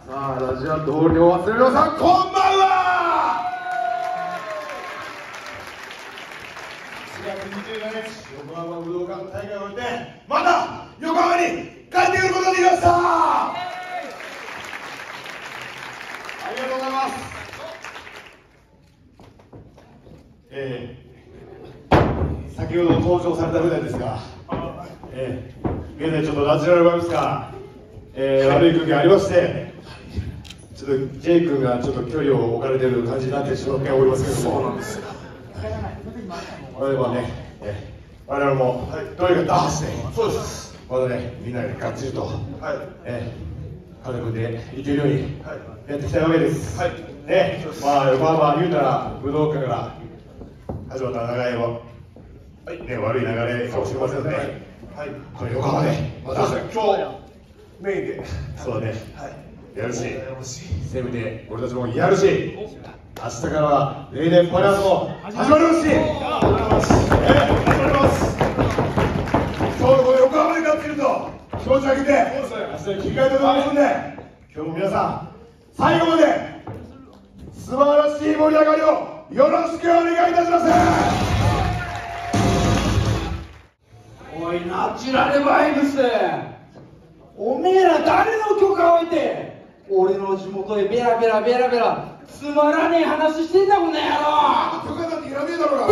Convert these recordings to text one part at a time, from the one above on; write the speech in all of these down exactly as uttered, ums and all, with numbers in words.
さあ、ラジオ同僚忘れ皆さん、こんばんは。 しがつにじゅうごにち、横浜武道館大会を終えて、また横浜に帰ってくることができました。ありがとうございます。えー、先ほど登場されたみたいですが、えー、現在ちょっとナチュラルバイブスが、えー、悪い空気がありまして、ちょっと J 君がちょっと距離を置かれている感じになってしまっておりますけども、そうなんですよ。我々はね、えー、我々も、はい、どうにか打破して、そうです。まだね、みんなでがっちりと、はい、えー、家族でいけるようにやっていきたいわけです。はい、ね、まあ横浜言うたら武道館から始まった流れは、はい、ね、悪い流れかもしれませんので、はい、これ横浜でまた今日メインで、そうだね、はい。やるし、せめて俺たちもやるし、明日からは例年パレードも始まりますし、始まります。今日のこの横浜で勝っていると気持ち上げて、明日に切り替えたいと思いますので、今日も皆さん最後まで素晴らしい盛り上がりをよろしくお願いいたします。 おい、ナチュラルバイブス、おめえら誰の許可を得て俺の地元でベラベラベラベラつまらねえ話してんだこの野郎。 許可なんていらねえだろうが。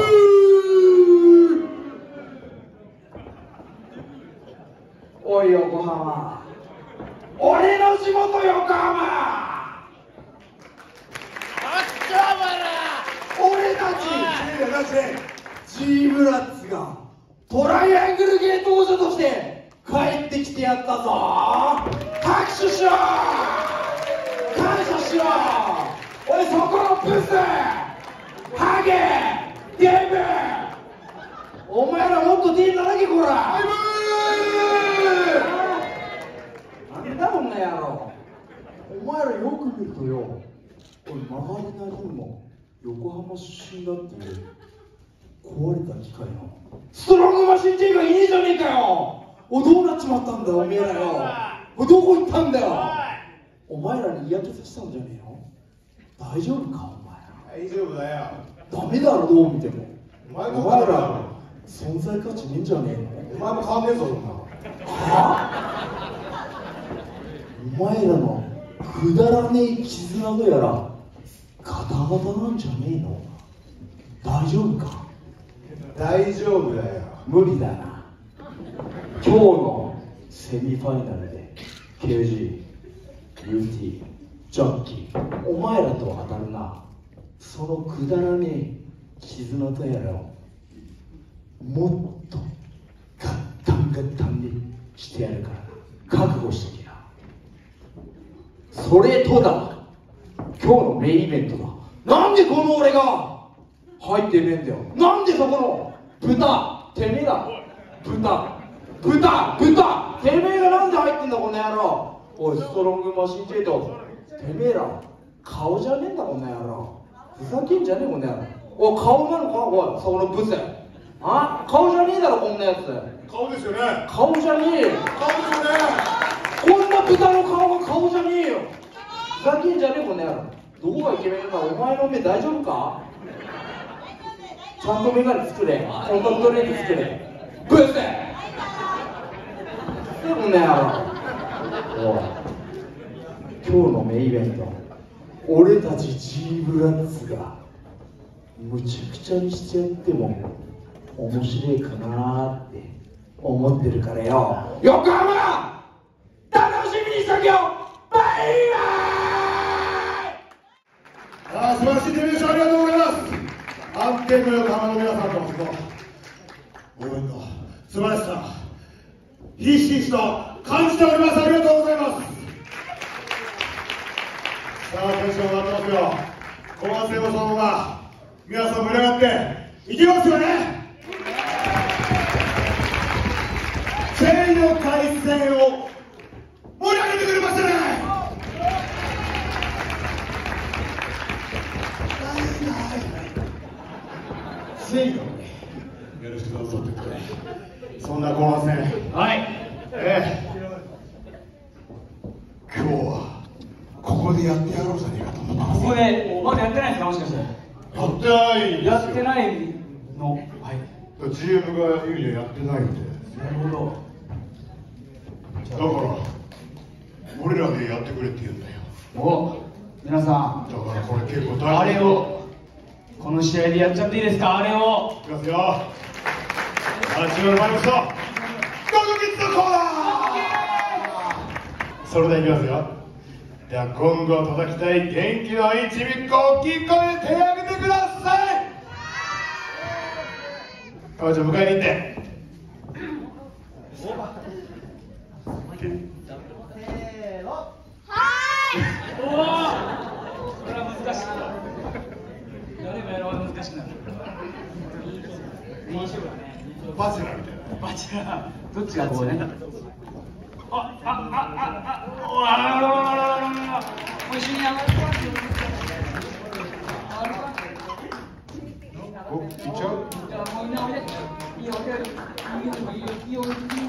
おい横浜、俺の地元横浜、俺たち G ブラッツがトライアングルゲート王者として帰ってきてやったぞ。拍手しろ、感謝しろ。おい、そこのブス、ハゲ、デブ、お前らもっと手叩けこら。なんだこんな野郎。お前らよく見るとよ、おい、曲がりなりにも横浜出身だっていう壊れた機械のストロングマシン J がいねえじゃねえかよ。お、どうなっちまったんだよおめえらよ。お、どこ行ったんだよ。お前らに嫌気させたんじゃねえの。大丈夫かお前ら。 大丈夫だよ。 ダメだろどう見ても。 お前お前ら存在価値ねえんじゃねえの。 お前も変わんねえぞそんな。 はあ、お前らのくだらねえ絆のやらガタガタなんじゃねえの。大丈夫か。 大丈夫だよ。 無理だな。今日のセミファイナルで ケージー、ユーティー、ジャッキー、お前らと当たるな。そのくだらねえ絆とやらをもっとガッタンガッタンにしてやるからな。覚悟してきな。それとだ、今日のメインイベントだ。なんでこの俺が入ってねえんだよ。なんでそこの豚、てめえだ。豚、豚、豚、てめえがなんで入ってんだこの野郎。おい、ストロングマシン J とてめえら顔じゃねえんだこの野郎。ふざけんじゃねえこの野郎。おい、顔なのかおい、そこのブス。あ、顔じゃねえだろこんなやつ。 顔ですよね。 顔じゃねえよ。 顔ですよね。 こんな豚の顔が顔じゃねえよ。ふざけんじゃねえこの野郎。どこがイケメンか。お前の目大丈夫か。ちゃんとメガネ作れ、コンタクトレンズ作れ。ブスこの野郎。おい、今日のメインイベント、俺たち G ブラッツがむちゃくちゃにしてやっても面白いかなーって思ってるからよ。横浜楽しみにしとけよ。バイバイ。 ああ、素晴らしいデビューショーありがとうございます。安定の横浜の皆さんのその応援の素晴らしさ、ひしひしと感じております。ありがとうございます。さあ、テンション上がってますよ。後半戦もそのまま皆さん盛り上がっていきますよね。全員の回戦を盛り上げてくれましたね。全員をね、よろしくどうぞってことで、そんな後半戦、はい、えー、今日はこかもしかして。 やってないんですよ。 やってないの。はい。 ジーエム が言うにはやってないんで。 なるほど。 だから俺らでやってくれって言うんだよ。 お、皆さん。 だからこれ結構大変。 あれをこの試合でやっちゃっていいですか？あれを。 いきますよ。ナチュラルバイブスとゴーゴキッズのコーナー。それではいきますよ。では今後叩きたい元気のいいちびっこ大きい声で手を挙げてください。かわちゃん迎えに行って。 せーの。はーい。おお。これは難しい。やればやるほど難しくなる。練習がね。 バチェラーみたいな。 バチェラー。どっちがこうね。あ、あ、あ、あ、あ、おあららららららら。もう一緒に上がるか。 お、行っちゃう？ じゃあもうみんなおいで。いいよ、いいよ、いいよ、いいよ、いいよ、いいよ。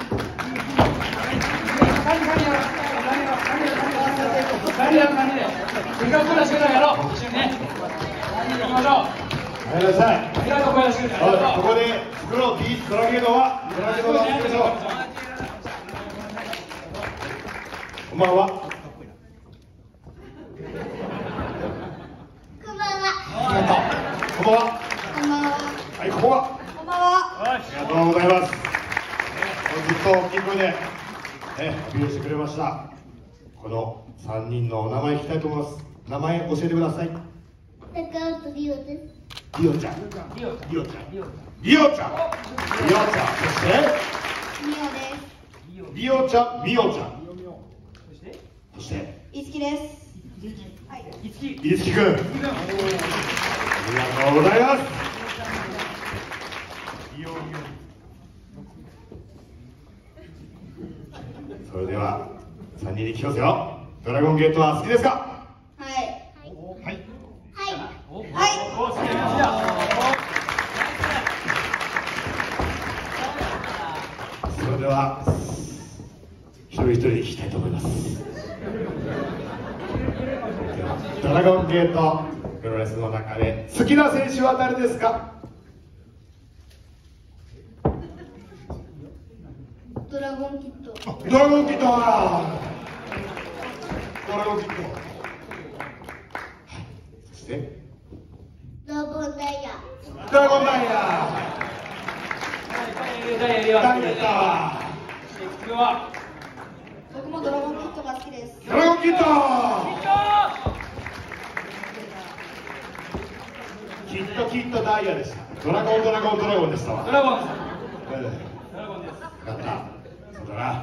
何何やろ、何やろ、何やろ、何やろ、何やろ。せっかく声出してくれたらやろう。一緒にね。行きましょう。 やめなさい。 みんなの声出してくれたら。 ここで袋をビーツドラゲードはドラゲードを出しましょう。こんばんは。 こんばんは。 こんばんは。 こんばんは。 はい、ここは。 こんばんは。 ありがとうございます。ずっと大きい声で、ね、アピールしてくれました。このさんにんのお名前聞きたいと思います。名前教えてください。 高尾リオです。 リオちゃん。リオちゃん。リオちゃん。リオちゃん。リオちゃん。そしてミオです。 リオちゃん、ミオちゃん。そしていつきです。はい。 いつき。 いつきくん。ありがとうございます。それではさんにんに聞きますよ。ドラゴンゲートは好きですか？ はい。 はい。 はい。 お、 はい。 お、好きだ。 それでは一人一人聞きたいと思います。ドラゴンゲートプロレスの中で好きな選手は誰ですか？ ドラゴンキッド。 ドラゴンキッド。ドラゴンキッド。そしてドラゴンダイヤ。 ドラゴンダイヤ。 ダイヤ。 ダイヤ。 僕もドラゴンキッドが好きです。 ドラゴンキッド。キッドキッドダイヤでした。ドラゴンドラゴンドラゴンでしたわ。 ドラゴンです。 ドラゴンです。よかった。そうだな。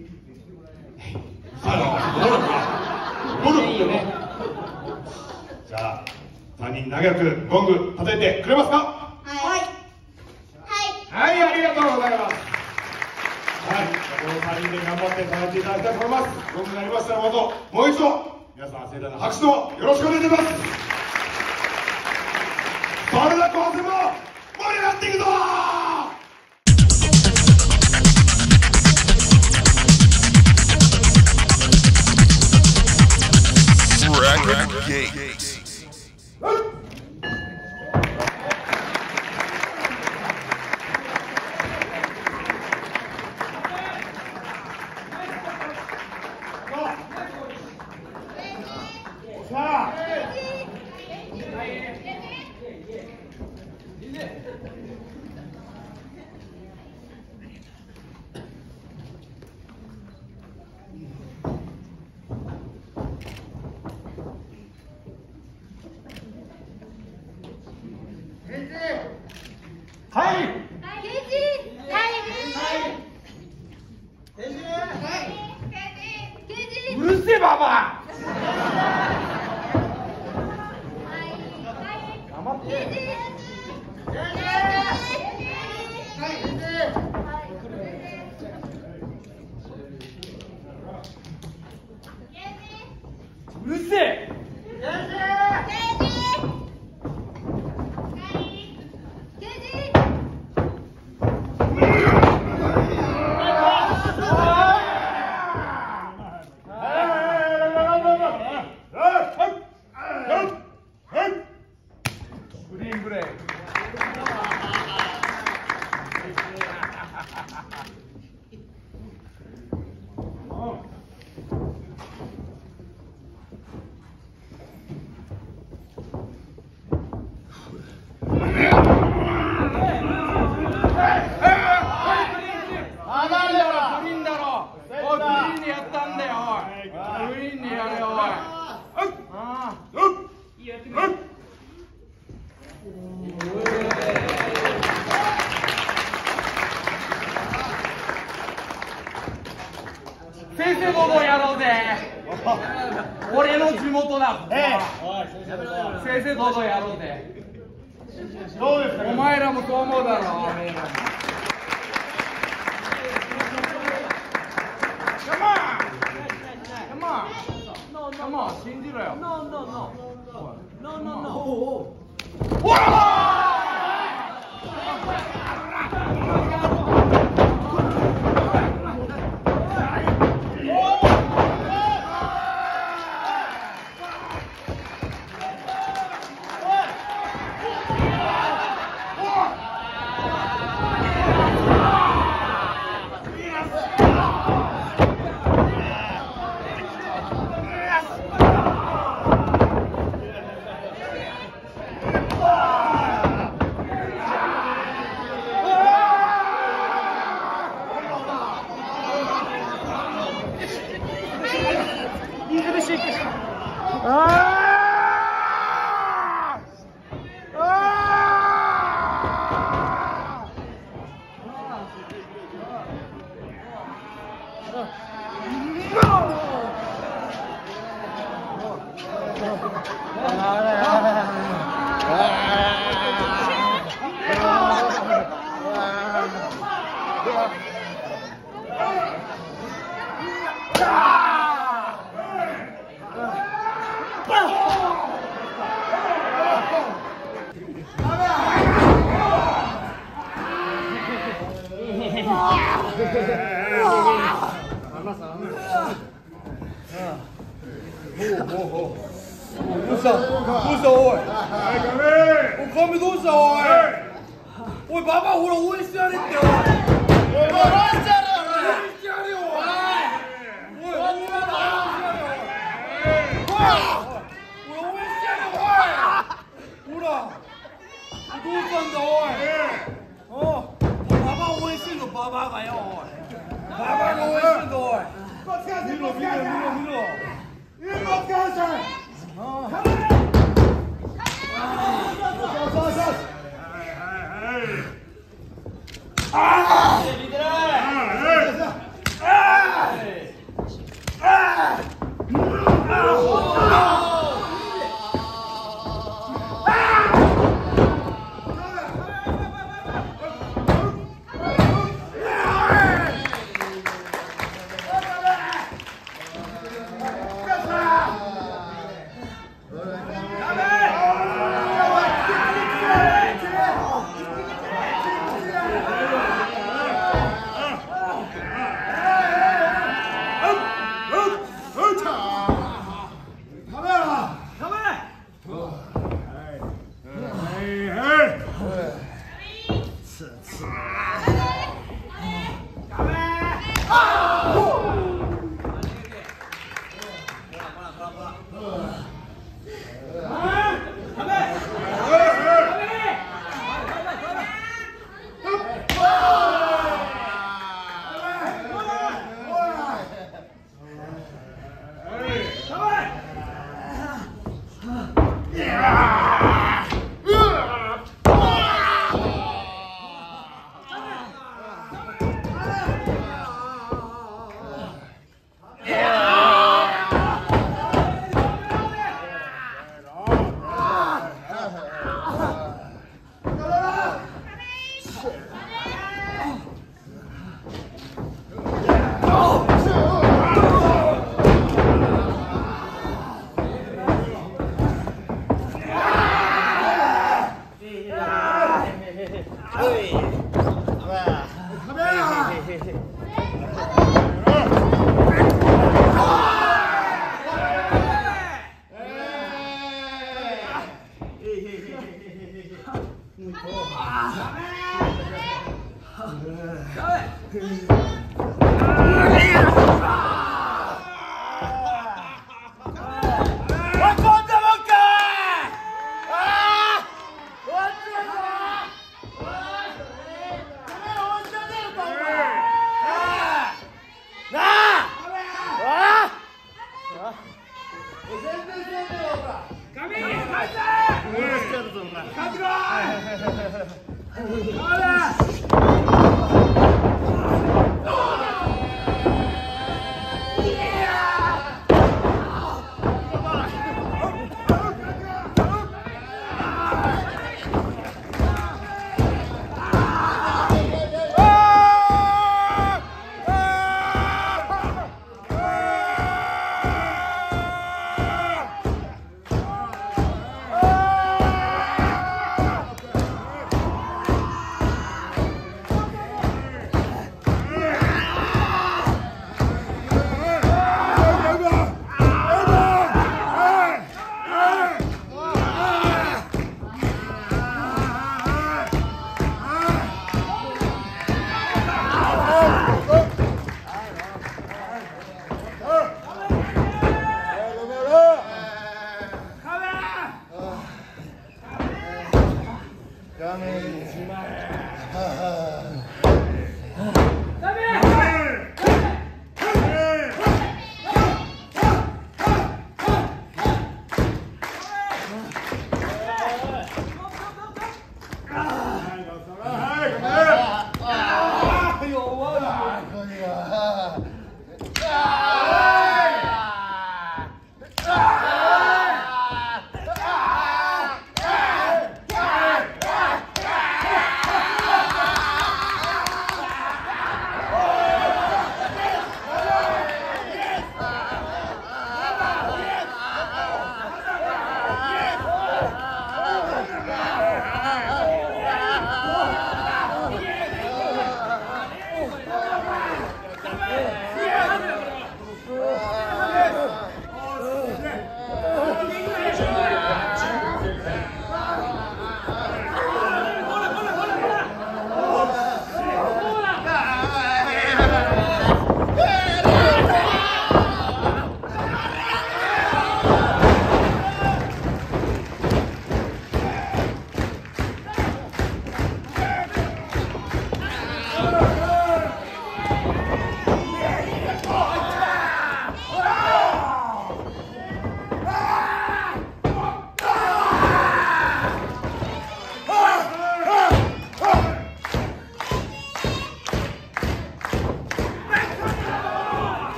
あ、ゴルフ。ゴルフいいよね。じゃあさんにん仲良くゴング叩いてくれますか？ はい。 はい、ありがとうございます。はい、このさんにんで頑張って叩いていただきたいと思います。ゴングになりましたら、もう一度皆さん盛大な拍手をよろしくお願いします。それでは後半戦も盛り上がっていくぞ Record Gates. さあはい。 うるせえババア。 はいうるせえ。 さ先生どうぞやろうぜ。俺の地元だ。 え先生どうぞやろうぜ。 どうですか。 お前らもそう思うだろ。おめえらも。Come on! Come on! Come on! 信じろよ。No, no, no. No, no, no.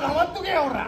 黙っとけよほら。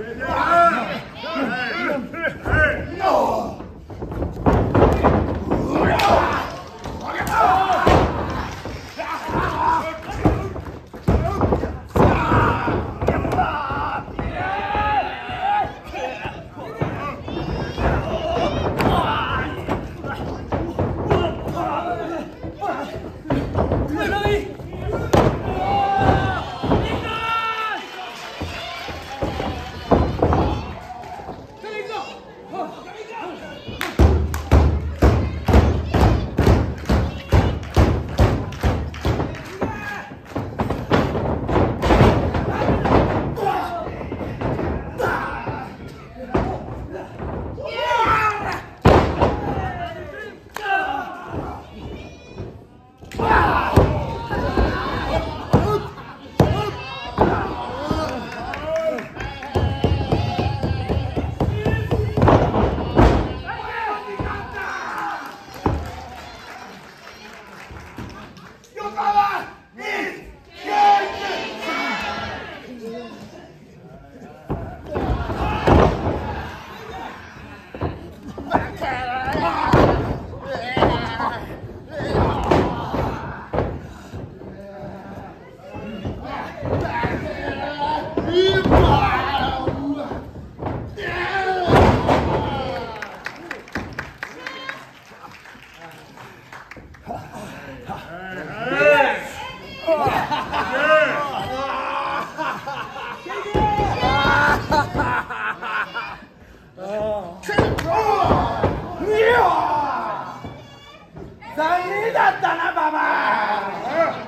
残念だったなババ。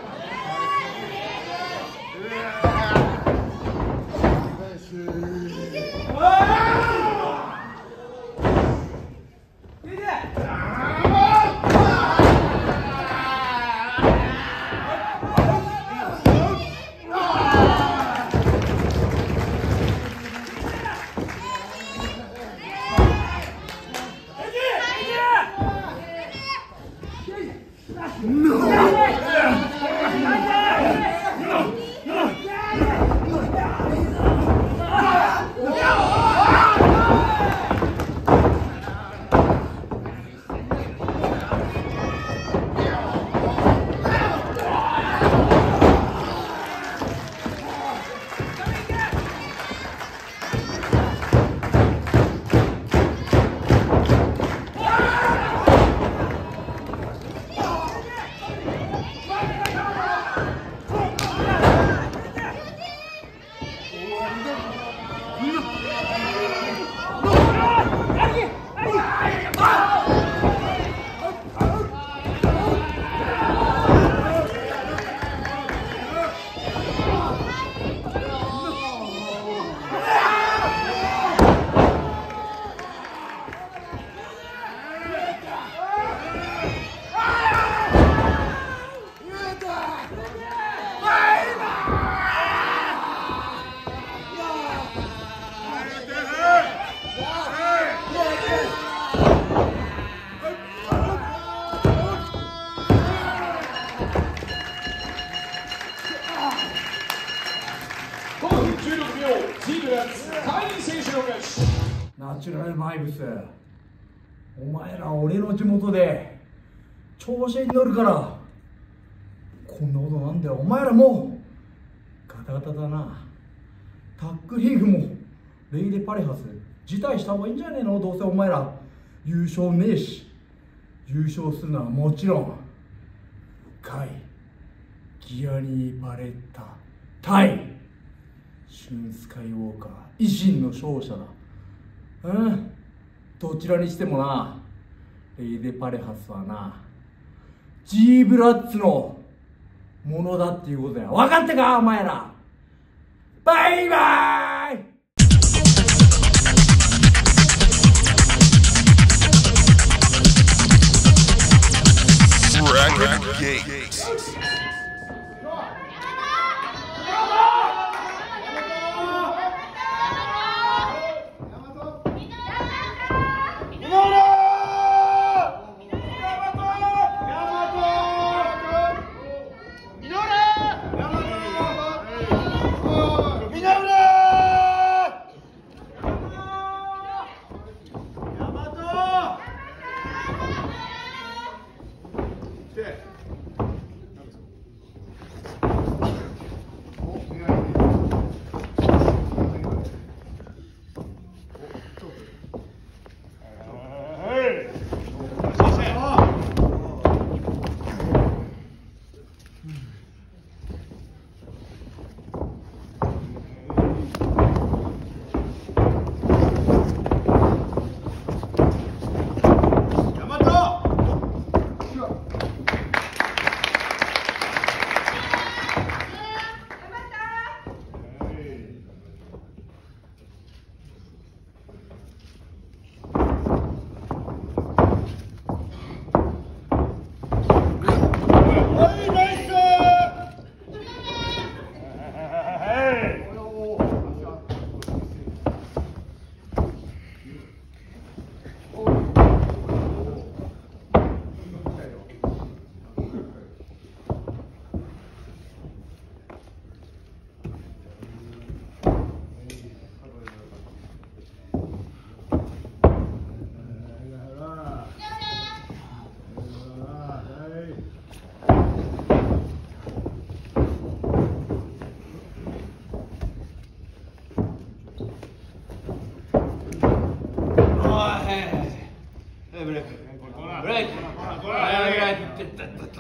ナチュラルバイブス、お前ら俺の地元で調子に乗るからこんなことなんだよ。お前らもうガタガタだな。タックリーグもレイデパレハス辞退した方がいいんじゃねえの。どうせお前ら優勝ねえし、優勝するのはもちろんカイギアニー・バレッタ対シュン・スカイウォーカー維新の勝者だ。うん、どちらにしてもな、レイデパレハスはな G ブラッツのものだっていうことだよ。分かったかお前ら。バイバイ。 みなむら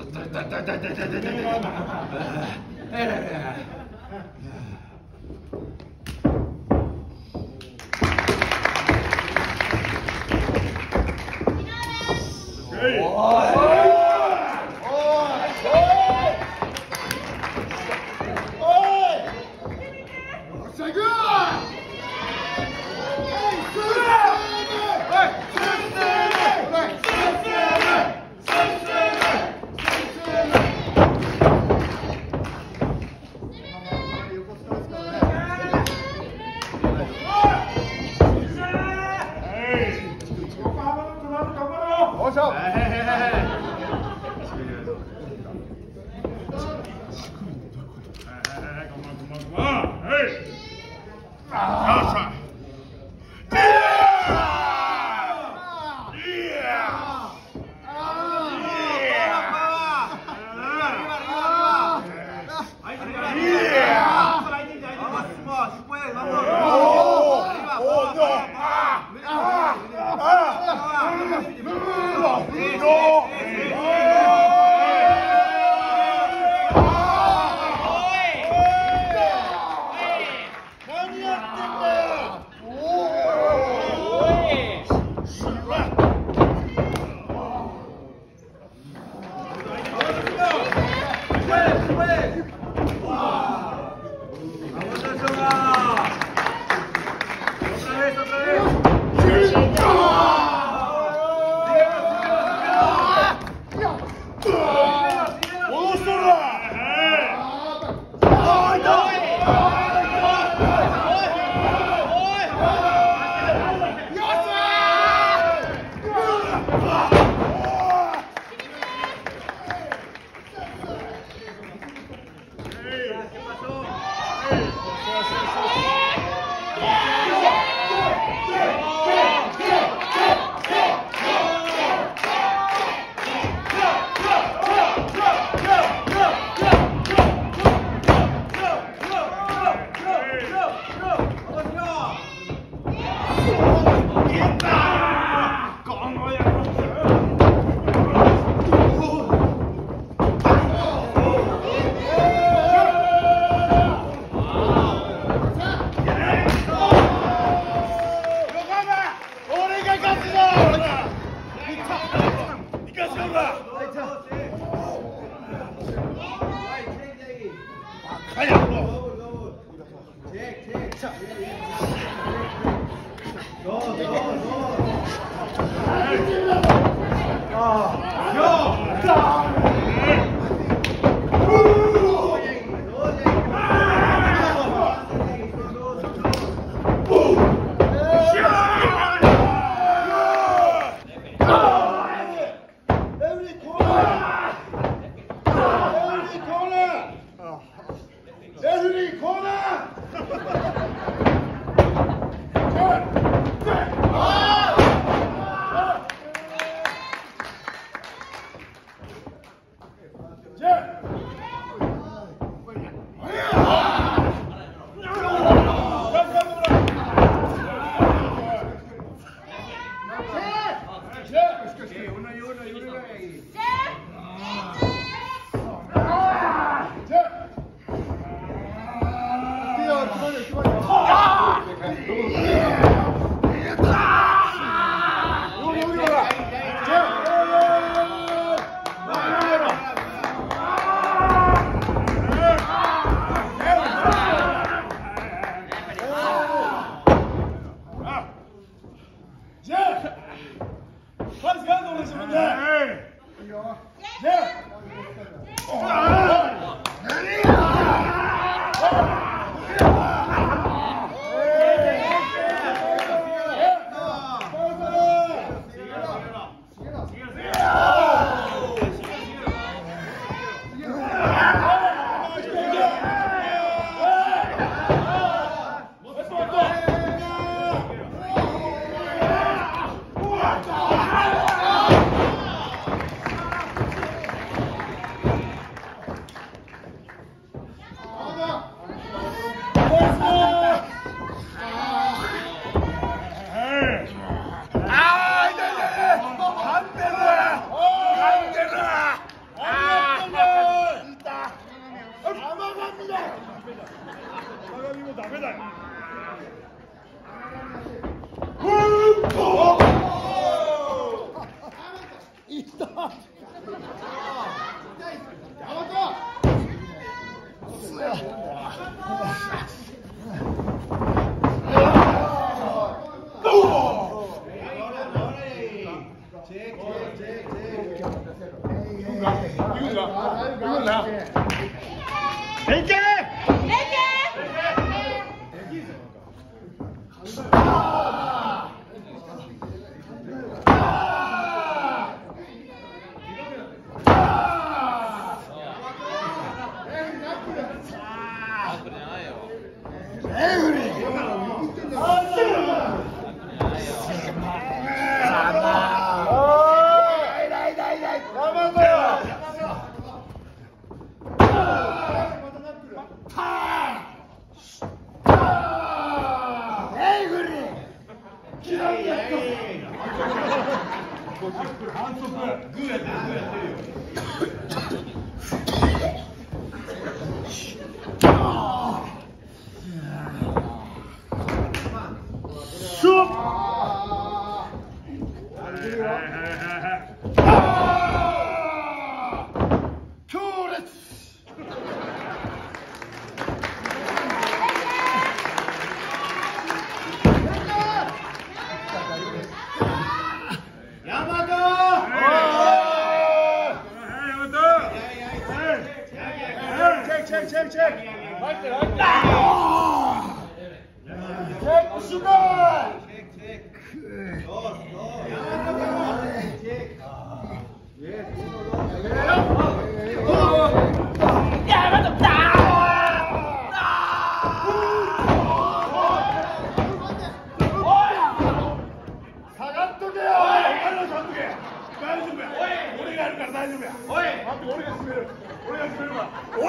Hey! 鏡もダメだよ。 いった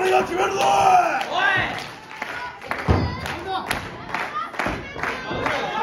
おい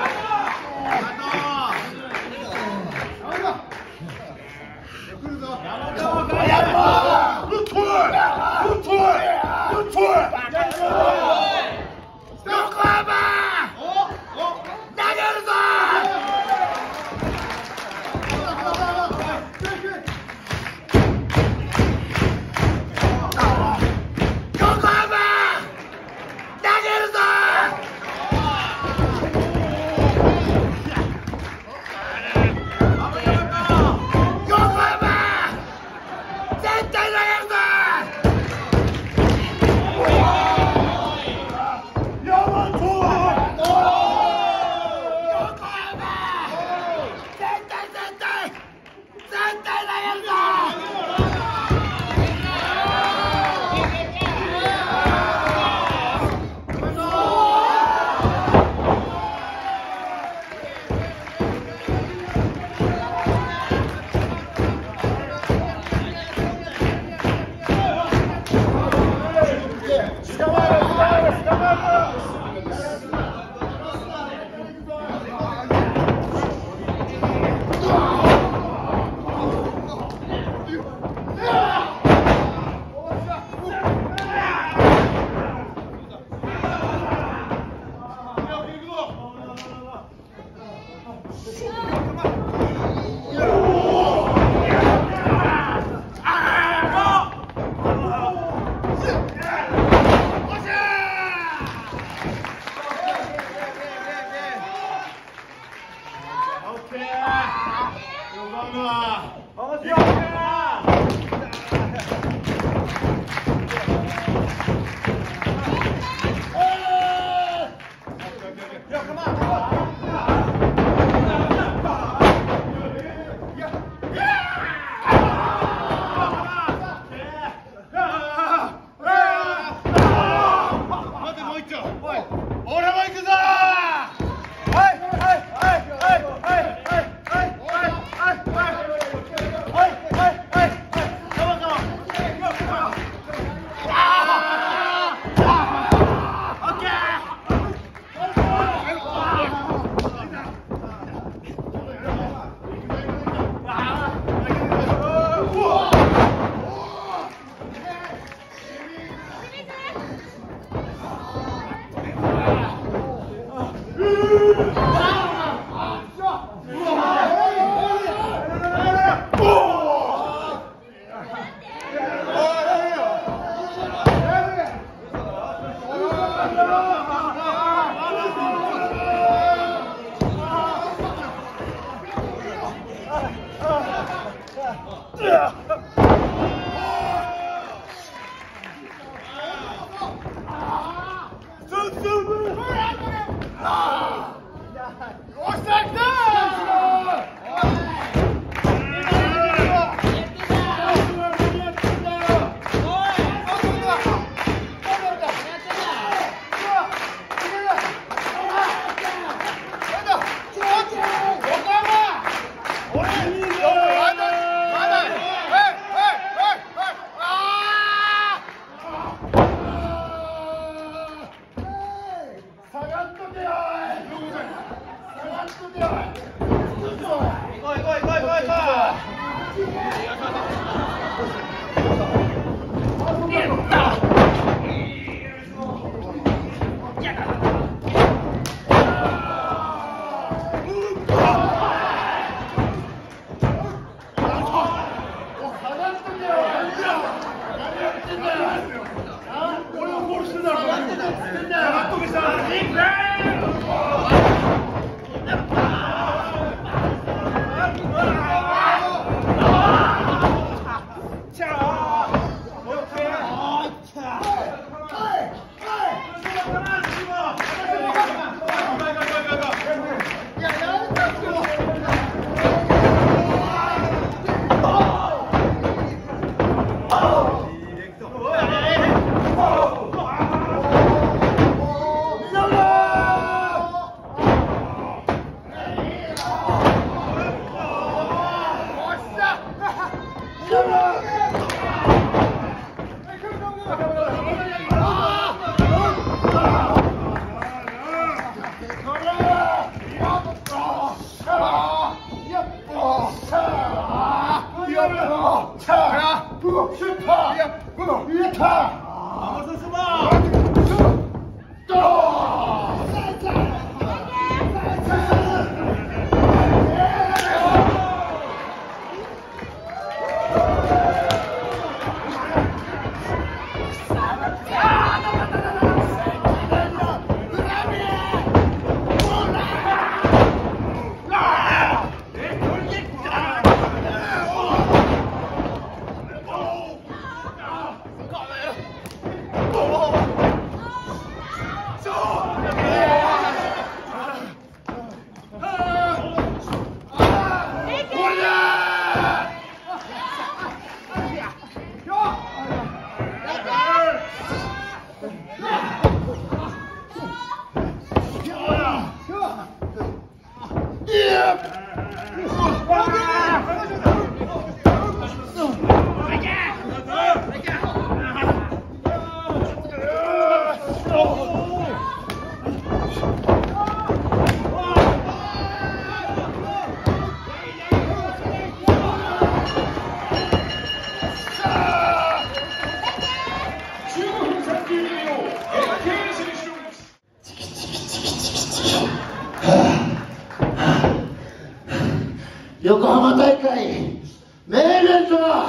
横浜大会メインイベントは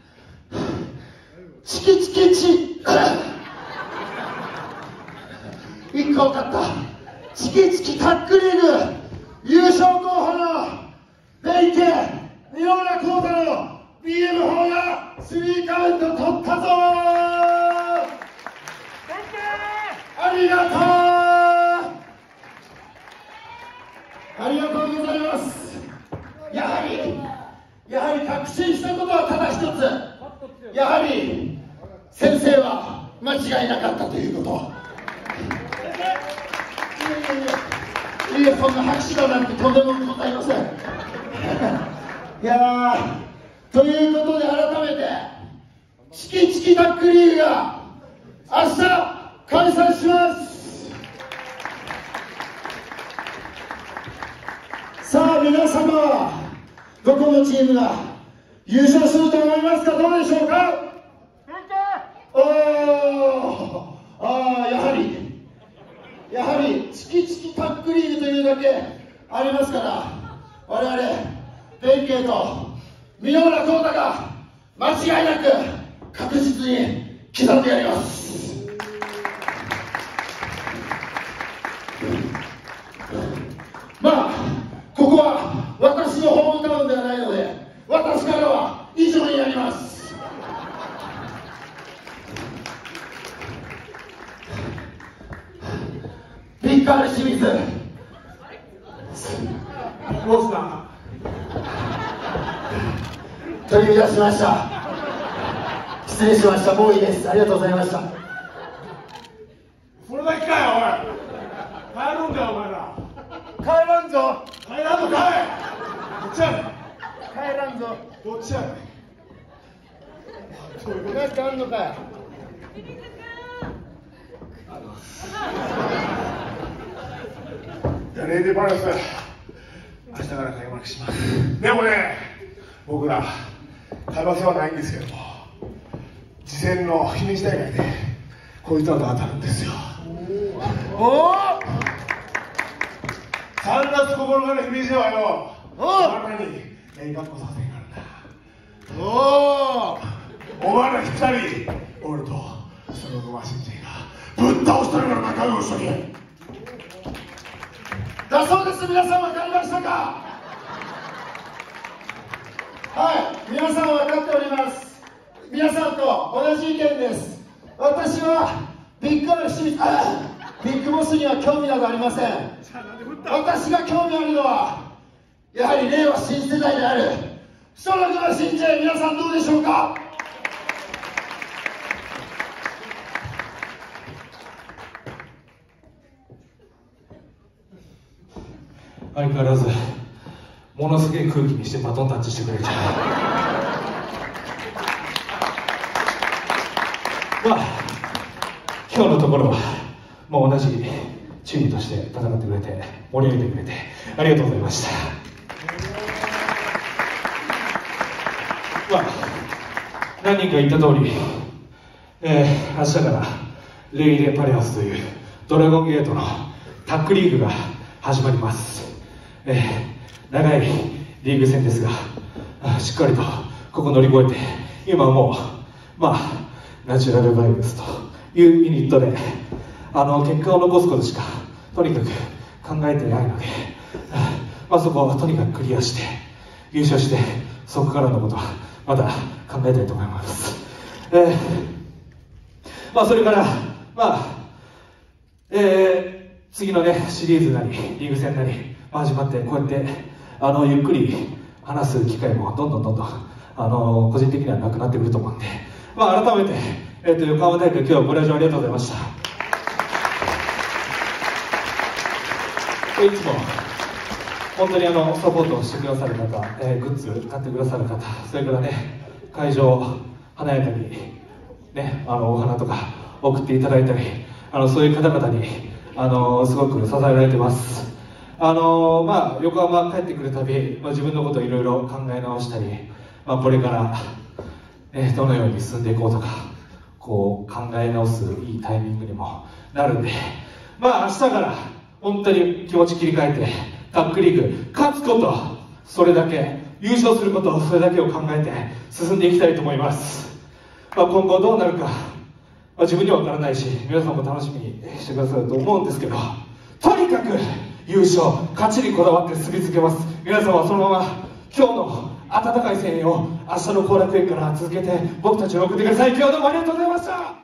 チキチキチいっこ勝ったチキチキタックリーグ優勝候補のベイケ三浦幸太の ビーエム 砲がスリーカウント取ったぞありがとうありがとうございます。やはりやはり確信したことはただ一つ、やはり先生は間違いなかったということ。いえいえ、そんな拍手だなんてとんでもございません。いやー、ということで改めてチキチキタックリーグが明日開催します。さあ皆様、どこのチームが優勝すると思いますか？どうでしょうか？おー、あー、やはりやはりチキチキタックリーグというだけありますから、我々弁慶と三浦幸太が間違いなく確実に刻んでやります。 ッカール清水ボスだ。 取り乱しました。失礼しました。もういいです。ありがとうございました。 それだけかよ、おい。帰るんだよ、お前ら。 帰らんぞ。 帰らんと帰れ。どっちやねん。 帰らんぞ。 どっちやねん。 なんかあんのかよ。 じゃあレイディーパレス、明日から開幕します。でもね、僕ら開幕戦はないんですけども、事前の日にち大会でこいつらと当たるんですよ。 おお。 さんがつここのかの日にちはよ、 おお前らにええ格好させんからな。 おお。 お前ら二人、俺とそのマシンジがぶっ倒してるから仲良くしとけ。 だそうです。皆さん分かりましたか。はい、皆さん分かっております。皆さんと同じ意見です。私はビッグアル清水、あビッグボスには興味などありません。私が興味あるのはやはり令和新世代であるストロングの新人。皆さんどうでしょうか。 相変わらずものすげえ空気にしてバトンタッチしてくれるじゃん。まあ今日のところはもう同じチームとして戦ってくれて盛り上げてくれてありがとうございました。まあ何人か言った通り、えー、明日からレイデーパレハスというドラゴンゲートのタッグリーグが始まります。えー、長いリーグ戦ですが、しっかりとここ乗り越えて、今はもう、まあ、ナチュラルバイブスというユニットで、あの結果を残すことしかとにかく考えてないので、まあ、そこはとにかくクリアして、優勝して、そこからのことはまた考えたいと思います。えー、まあ、それから、まあ、えー、次のね、シリーズなり、リーグ戦なり、始まってこうやってあのゆっくり話す機会もどんどんどんどんあの個人的にはなくなってくると思うんで、まあ、改めて、えー、と横浜大会今日はご来場ありがとうございました。いつも本当にあのサポートをしてくださる方、えー、グッズ買ってくださる方、それからね会場華やかにねあのお花とか送っていただいたり、あのそういう方々にあのすごく支えられてます。あのー、まあ横浜帰ってくるたび、まあ、自分のことをいろいろ考え直したり、まあ、これから、ね、どのように進んでいこうとかこう考え直すいいタイミングにもなるんで、まあ明日から本当に気持ち切り替えてタッグリーグ勝つこと、それだけ優勝すること、それだけを考えて進んでいきたいと思います。まあ、今後どうなるか、まあ、自分には分からないし皆さんも楽しみにしてくださると思うんですけど、とにかく優勝、勝ちにこだわって進み続けます。皆さんはそのまま今日の温かい声援を明日の後楽園から続けて僕たちを送ってください。今日はどうもありがとうございました。